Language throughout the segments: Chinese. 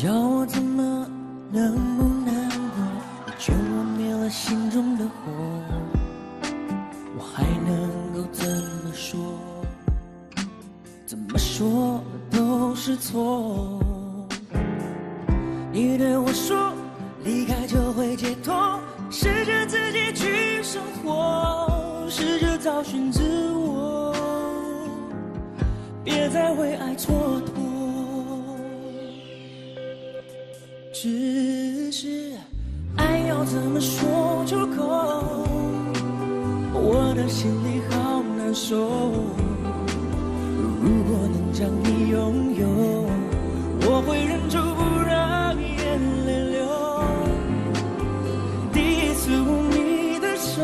叫我怎么能不难过？你劝我灭了心中的火，我还能够怎么说？怎么说都是错。你对我说，离开就会解脱，试着自己去生活，试着找寻自我，别再为爱蹉跎。只是爱要怎么说出口，我的心里好难受。如果能将你拥有，我会忍住不让眼泪流。第一次握你的手，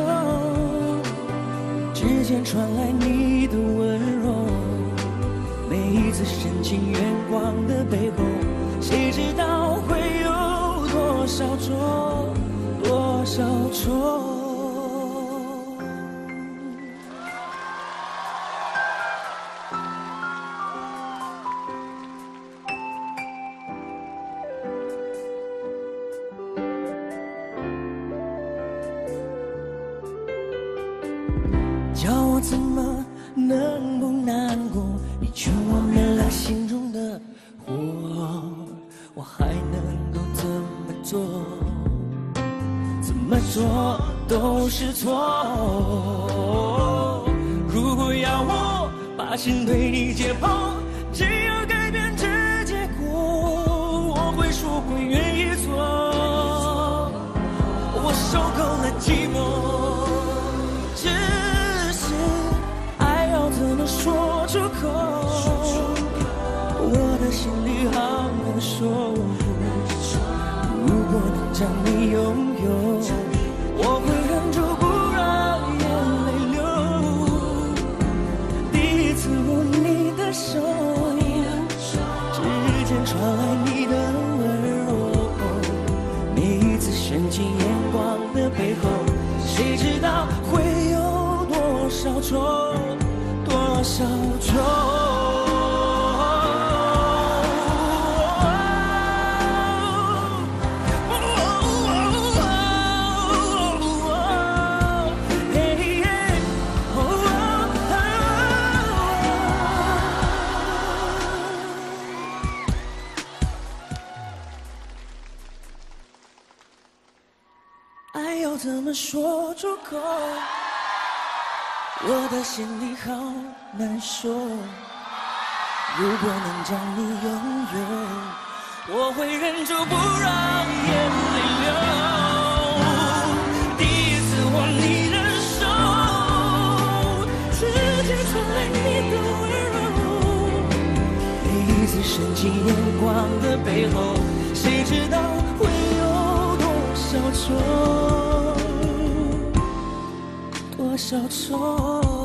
指尖传来你的温柔，每一次深情远光的背后，谁知道会有多少错，多少错。叫我怎么能不难过？你劝我灭了心中的火，我还能够怎么做？怎么做都是错。如果要我把心对你解剖，只要改变这结果，我会说我愿意做。我受够了寂寞。怎么说出口？我的心里好难受。如果能将你拥有，我会忍住不让眼泪流。第一次握你的手，指尖传来你的温柔，每一次深情眼光的背后，谁知道会有多少错，多少错。爱要怎么说出口？我的心里好难受。如果能将你拥有，我会忍住不让眼泪流。第一次握你的手，指尖传来你的温柔，每一次深情眼光的背后，谁知道会有多少错，多少错。